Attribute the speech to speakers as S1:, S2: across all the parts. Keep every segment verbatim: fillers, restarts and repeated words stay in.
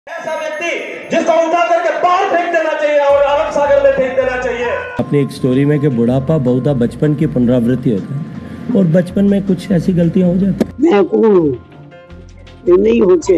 S1: ऐसा व्यक्ति जिसको उठा करके बाहर फेंक देना चाहिए और अरब सागर में फेंक देना चाहिए।
S2: अपनी एक स्टोरी में कि बुढ़ापा बहुधा बचपन की पुनरावृत्ति होता है और बचपन में कुछ ऐसी गलतियां हो जाती।
S3: मैं कौन हूँ? ये नहीं होते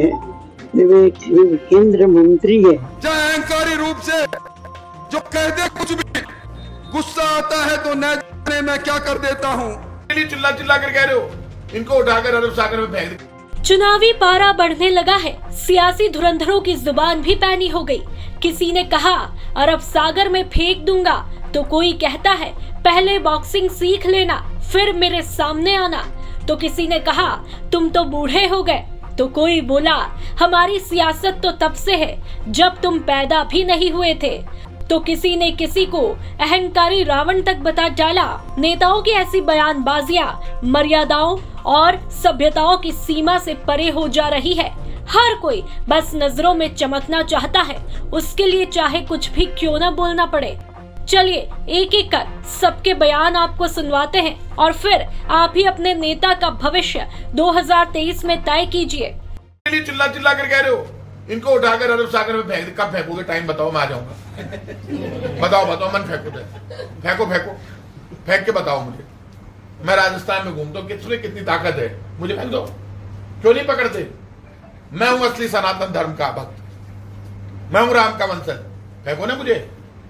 S3: हैं, केंद्र मंत्री है।
S4: अहंकारी रूप से जो कह दे कुछ भी, गुस्सा आता है तो न जाने मैं क्या कर देता हूँ। चिल्ला चिल्ला कर कह रहे हो इनको उठाकर अरब सागर में फेंक दे।
S5: चुनावी पारा बढ़ने लगा है, सियासी धुरंधरों की जुबान भी पैनी हो गई। किसी ने कहा अरब सागर में फेंक दूंगा तो कोई कहता है पहले बॉक्सिंग सीख लेना फिर मेरे सामने आना। तो किसी ने कहा तुम तो बूढ़े हो गए, तो कोई बोला हमारी सियासत तो तब से है जब तुम पैदा भी नहीं हुए थे। तो किसी ने किसी को अहंकारी रावण तक बता डाला। नेताओं की ऐसी बयानबाजियां मर्यादाओं और सभ्यताओं की सीमा से परे हो जा रही है। हर कोई बस नजरों में चमकना चाहता है, उसके लिए चाहे कुछ भी क्यों न बोलना पड़े। चलिए एक एक कर सबके बयान आपको सुनवाते हैं और फिर आप ही अपने नेता का भविष्य दो हज़ार तेईस में तय कीजिए।
S4: चिल्ला चिल्ला कर कह रहे हो इनको उठाकर अरब सागर में फेंक, कब फेंकोगे? टाइम बताओ, मैं आ जाऊंगा। बताओ बताओ, मन फेंको फेंको फेंको फेंक के बताओ मुझे। मैं राजस्थान में घूमता हूँ, किसमें कितनी ताकत है, मुझे फेंक दो। क्यों नहीं पकड़ते? मैं हूं असली सनातन धर्म का भक्त, मैं हूं राम का वंशज। फेंको ना मुझे।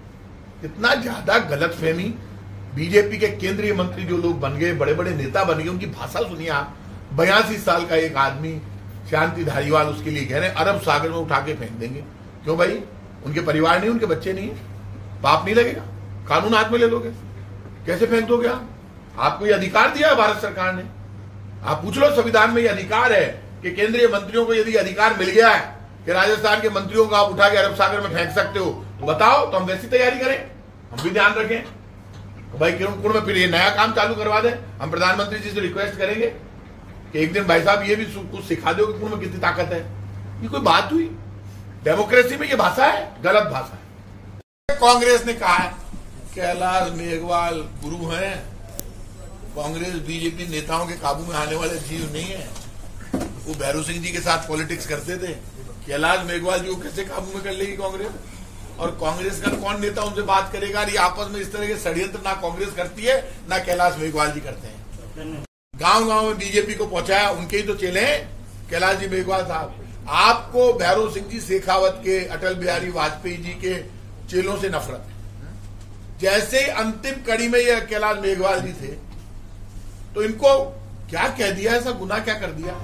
S4: इतना ज्यादा गलत फहमी। बीजेपी के केंद्रीय मंत्री जो लोग बन गए, बड़े बड़े नेता बन गए, उनकी भाषा सुनिए आप। बयासी साल का एक आदमी शांति धारीवाल उसके लिए कह रहे हैं अरब सागर में उठा के फेंक देंगे। क्यों भाई? उनके परिवार नहीं, उनके बच्चे नहीं है, पाप नहीं लगेगा? कानून हाथ में ले लोगे? कैसे फेंक दोगे आप? आपको ये अधिकार दिया है भारत सरकार ने। आप पूछ लो, संविधान में ये अधिकार है कि केंद्रीय मंत्रियों को यदि अधिकार मिल गया है कि राजस्थान के मंत्रियों को आप उठा के अरब सागर में फेंक सकते हो, तो बताओ, तो हम वैसी तैयारी करें, हम भी ध्यान रखें। तो भाई कुंभ में फिर ये नया काम चालू करवा दें। हम प्रधानमंत्री जी से रिक्वेस्ट करेंगे कि एक दिन भाई साहब ये भी कुछ सिखा दो कि कुंभ में कितनी ताकत है। ये कोई बात हुई? डेमोक्रेसी में ये भाषा है? गलत भाषा है। कांग्रेस ने कहा है कैलाश मेघवाल गुरु हैं, कांग्रेस बीजेपी नेताओं के काबू में आने वाले जीव नहीं है। वो भैरू सिंह जी के साथ पॉलिटिक्स करते थे। कैलाश मेघवाल जी को कैसे काबू में कर लेगी कांग्रेस? और कांग्रेस का कौन नेता उनसे बात करेगा? ये आपस में इस तरह के षड्यंत्र ना कांग्रेस करती है ना कैलाश मेघवाल जी करते हैं। गांव गांव में बीजेपी को पहुंचाया, उनके ही तो चेले हैं कैलाश जी मेघवाल साहब। आपको भैरू सिंह जी, शेखावत के, अटल बिहारी वाजपेयी जी के चेलों से नफरत है। जैसे अंतिम कड़ी में ये कैलाश मेघवाल जी थे, तो इनको क्या कह दिया, ऐसा गुनाह क्या कर दिया?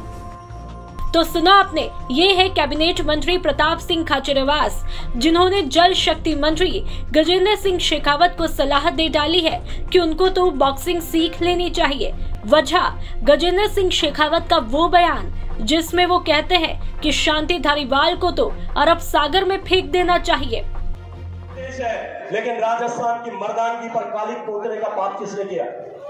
S5: तो सुना आपने, ये है कैबिनेट मंत्री प्रताप सिंह खाचरियावास, जिन्होंने जल शक्ति मंत्री गजेंद्र सिंह शेखावत को सलाह दे डाली है कि उनको तो बॉक्सिंग सीख लेनी चाहिए। वजह गजेंद्र सिंह शेखावत का वो बयान जिसमें वो कहते हैं कि शांति धारीवाल को तो अरब सागर में फेंक देना चाहिए।
S1: देश है, लेकिन राजस्थान की मर्दानगी पर कालिक पोतने का पाप किसने किया?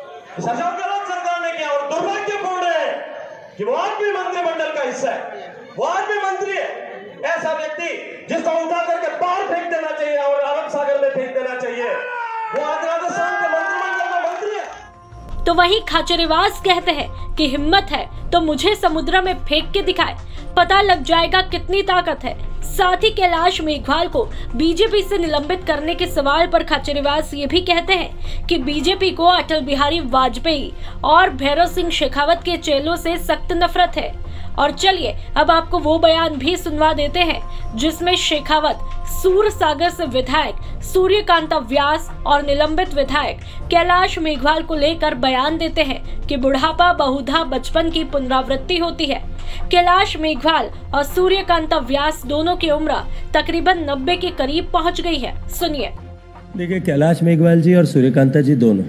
S1: सरकार ने किया। और दुर्भाग्यपूर्ण है कि वो आज भी मंत्रिमंडल का हिस्सा है, वो आज भी मंत्री है। ऐसा व्यक्ति जिसको उठा करके बाहर फेंक देना चाहिए और अरब सागर में फेंक देना चाहिए, वो आज राजस्थान के मंत्रिमंडल में मंत्री है।
S5: तो वहीं खाचरियावास कहते हैं कि हिम्मत है तो मुझे समुद्र में फेंक के दिखाए, पता लग जाएगा कितनी ताकत है। साथ ही कैलाश मेघवाल को बीजेपी से निलंबित करने के सवाल पर खाचरियावास ये भी कहते हैं कि बीजेपी को अटल बिहारी वाजपेयी और भैरू सिंह शेखावत के चेलों से सख्त नफरत है। और चलिए अब आपको वो बयान भी सुनवा देते हैं जिसमें शेखावत सूर सागर से विधायक सूर्यकांता व्यास और निलंबित विधायक कैलाश मेघवाल को लेकर बयान देते हैं कि बुढ़ापा बहुधा बचपन की पुनरावृत्ति होती है। कैलाश मेघवाल और सूर्यकांता व्यास दोनों की उम्र तकरीबन नब्बे के करीब पहुंच गई है। सुनिए।
S2: देखिए, कैलाश मेघवाल जी और सूर्यकांता जी दोनों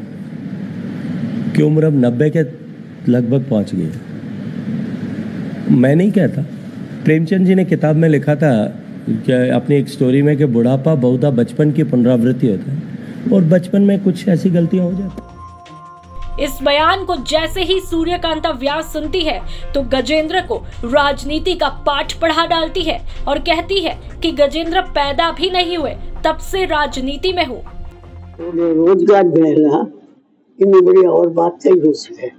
S2: की उम्र अब नब्बे के लगभग पहुंच गई है। मैं नहीं कहता, प्रेमचंद जी ने किताब में लिखा था कि अपनी एक स्टोरी में कि बुढ़ापा बहुधा बचपन की पुनरावृत्ति होता है और बचपन में कुछ ऐसी गलतियां हो जाती।
S5: इस बयान को जैसे ही सूर्यकांता व्यास सुनती है तो गजेंद्र को राजनीति का पाठ पढ़ा डालती है और कहती है कि गजेंद्र पैदा भी नहीं हुए तब से राजनीति में हूँ।
S3: रोजगार मिलेगा, इतनी बड़ी और बात नहीं हो सके।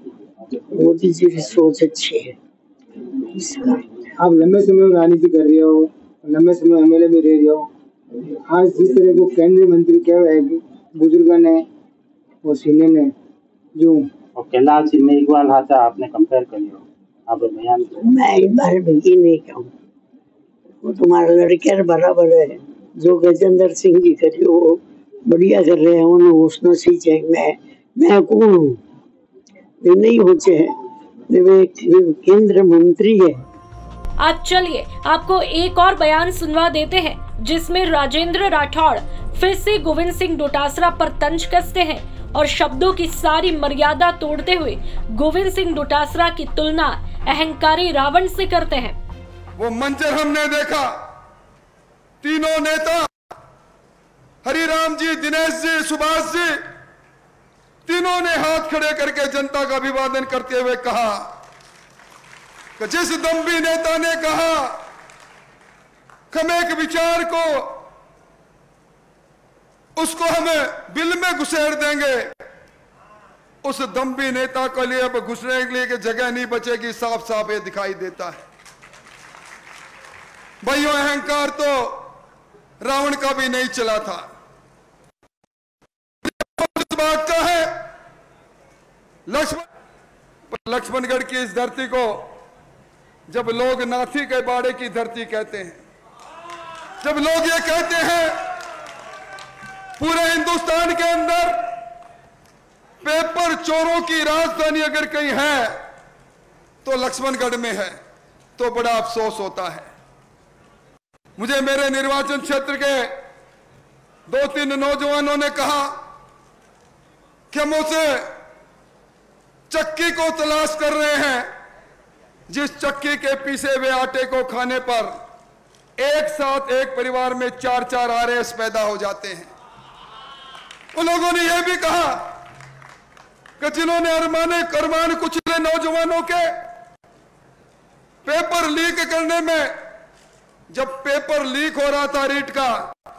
S3: मोदी जी की सोच अच्छी है।
S6: आप लंबे समय में राजनीति कर रहे हो, लंबे समय एमएलए भी रह जाओ। आज जिस तरह को केंद्रीय मंत्री क्या है कि बुजुर्ग ने और सीने ने जो
S7: और कैलाश में इकबाल हाथा आपने कंपेयर कर लिया, आप बयान
S3: मैं एक बार भी ये नहीं कहूँ, वो तुम्हारा लड़के बराबर है। जो गजेंद्र सिंह जी करे वो बढ़िया कर रहे हैं, उन्हें उसमें सींचे। मैं मैं कौन हूँ? वे नहीं होते हैं, वे केंद्र मंत्री है।
S5: आज चलिए आपको एक और बयान सुनवा देते हैं जिसमें राजेंद्र राठौड़ फिर से गोविंद सिंह डोटासरा पर तंज कसते हैं और शब्दों की सारी मर्यादा तोड़ते हुए गोविंद सिंह डोटासरा की तुलना अहंकारी रावण से करते हैं।
S8: वो मंजर हमने देखा, तीनों नेता हरिराम जी, दिनेश जी, सुभाष जी, तीनों ने हाथ खड़े करके जनता का अभिवादन करते हुए कहा कि जिस दम्भी नेता ने कहा कि हम एक विचार को उसको हमें बिल में घुसेड़ देंगे, उस दम्भी नेता के लिए अब घुसने के लिए कि जगह नहीं बचेगी, साफ साफ ये दिखाई देता है। भाइयों, अहंकार तो रावण का भी नहीं चला था। इस बात का है लक्ष्मण लक्ष्मणगढ़ की इस धरती को जब लोग नाथी के बाड़े की धरती कहते हैं, जब लोग ये कहते हैं पूरे हिंदुस्तान के अंदर पेपर चोरों की राजधानी अगर कहीं है तो लक्ष्मणगढ़ में है, तो बड़ा अफसोस होता है। मुझे मेरे निर्वाचन क्षेत्र के दो तीन नौजवानों ने कहा कि हम उसे चक्की को तलाश कर रहे हैं जिस चक्की के पीसे हुए आटे को खाने पर एक साथ एक परिवार में चार चार आरएस पैदा हो जाते हैं। उन लोगों ने यह भी कहा कि जिन्होंने अरमाने करमान कुचले नौजवानों के पेपर लीक करने में, जब पेपर लीक हो रहा था रीट का,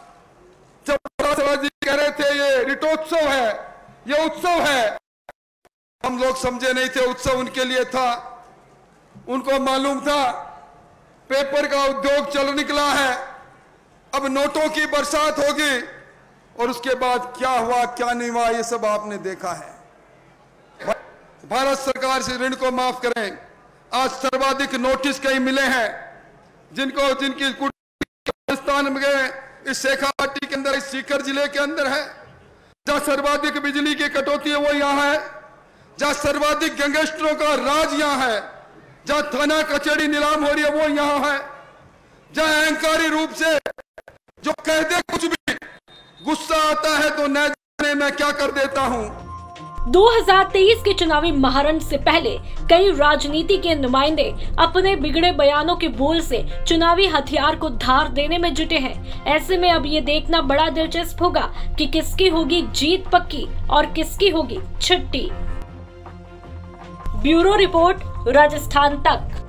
S8: जब जी कह रहे थे ये रीटोत्सव है, ये उत्सव है, हम लोग समझे नहीं थे उत्सव उनके लिए था। उनको मालूम था पेपर का उद्योग चल निकला है, अब नोटों की बरसात होगी और उसके बाद क्या हुआ क्या नहीं हुआ ये सब आपने देखा है। भारत सरकार से ऋण को माफ करें, आज सर्वाधिक नोटिस कई मिले हैं जिनको जिनकी राजस्थान में इस शेखावाटी के अंदर, इस सीकर जिले के अंदर है, जहां सर्वाधिक बिजली की कटौती है वो यहाँ है, जहां सर्वाधिक गैंगस्टरों का राज यहाँ है, जहां थाना कचहरी नीलाम हो रही है वो यहाँ है, जहां अहंकारी रूप से जो कह दे कुछ भी, गुस्सा आता है तो न जाने मैं क्या कर देता हूँ।
S5: दो हज़ार तेईस के चुनावी महारन से पहले कई राजनीति के नुमाइंदे अपने बिगड़े बयानों के बोल से चुनावी हथियार को धार देने में जुटे हैं। ऐसे में अब ये देखना बड़ा दिलचस्प होगा कि किसकी होगी जीत पक्की और किसकी होगी छुट्टी। ब्यूरो रिपोर्ट, राजस्थान तक।